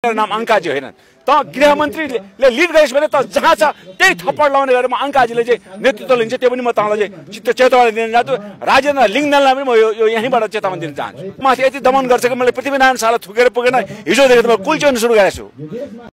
नाम अंकाजी होइन त गृहमन्त्रीले लिड गरेछ भने त जहाँ छ त्यही थप्पड लाउने गरेर म अंकाजीले चाहिँ नेतृत्व लिन्छ त्यो पनि म तँलाई चाहिँ चेतावनी दिन चाहन्छु राजेन्द्र लिङ्गदेनलाई पनि म यो यहीँबाट चेतावनी दिन चाहन्छु माथि यति दमन गर्छ कि मैले पृथ्वीनारायण शाहलाई थुकेर पुगेन हिजोदेखि त म कुल्च्याउन सुरु गरेको छु